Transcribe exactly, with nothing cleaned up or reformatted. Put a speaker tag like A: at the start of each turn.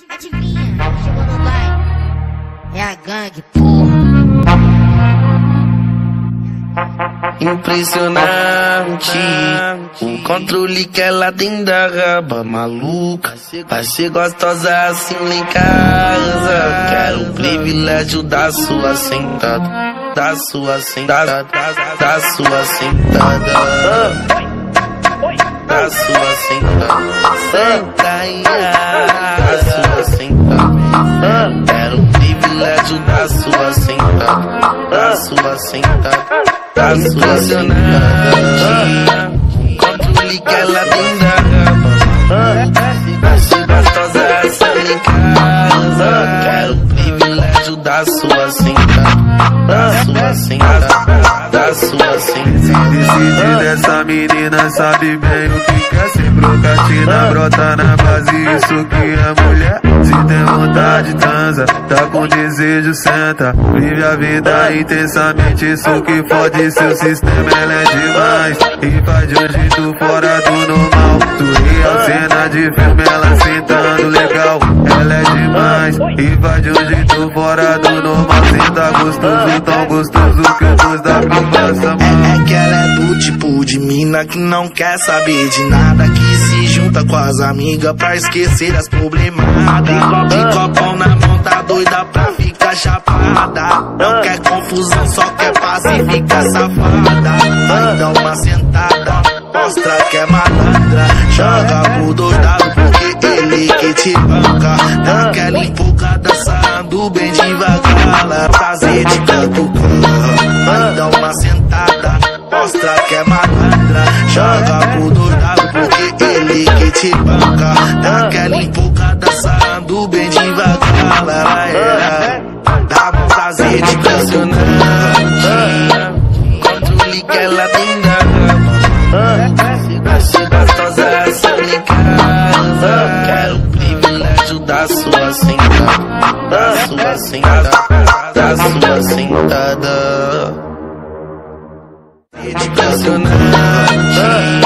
A: Adivinha, chegou no baile. É a gangue, porra.
B: Impressionante o controle que ela tem da raba maluca. Vai ser gostosa assim lá em casa. Quero o privilégio da sua sentada, da sua sentada, da sua sentada, da sua sentada. Senta aí, da sua sentada. Quero o privilégio da sua sentada, da sua sentada, da sua sentada. Controle que ela tem da raba. Vai ser gostosa essa lá em casa. Quero o privilégio da sua sentada, da sua sentada, da sua sentada.
C: Decide dessa menina, sabe bem o que quer. Sem brocatina, brota na base, isso que é mulher. Se tem vontade, transa, tá com desejo, senta. Vive a vida intensamente, isso que fode seu sistema, ela é demais. E faz de um jeito fora do normal. Tu real, cena de filme, ela sentando legal. Ela é demais, e faz de um jeito fora do normal. Senta gostoso, tão gostoso que eu gosto da passa, mano.
B: É que ela é do tipo de mina que não quer saber de nada, que se junta com as amigas pra esquecer as problemadas. De copão na mão, tá doida pra ficar chapada. Não quer confusão, só quer paz e fica safada. Vai dar uma sentada, mostra que é malandra. Joga pro doidado porque ele que te banca. Naquela empolgada, dançando bem devagar. Prazer de canto, vai dar uma sentada, mostra que é malandra. Joga pro doidado porque ele que te banca. Naquela empolgada, dançando bem devagar. Ela é, dá um prazer de impressionante. Controle que ela tem da raba. Vai ser gostosa essa lá em casa. Quero o privilégio da sua sentada, da sua sentada, da sua sentada. Impressionante.